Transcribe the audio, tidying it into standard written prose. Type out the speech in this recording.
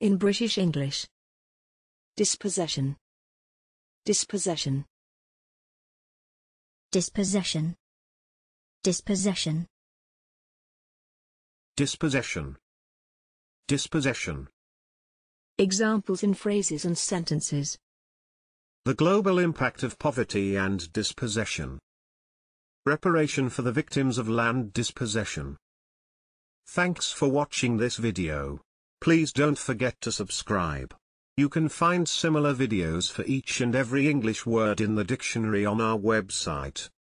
In British English. Dispossession. Dispossession. Dispossession. Dispossession. Dispossession. Dispossession. Examples in phrases and sentences. The global impact of poverty and dispossession. Reparation for the victims of land dispossession. Thanks for watching this video. Please don't forget to subscribe. You can find similar videos for each and every English word in the dictionary on our website.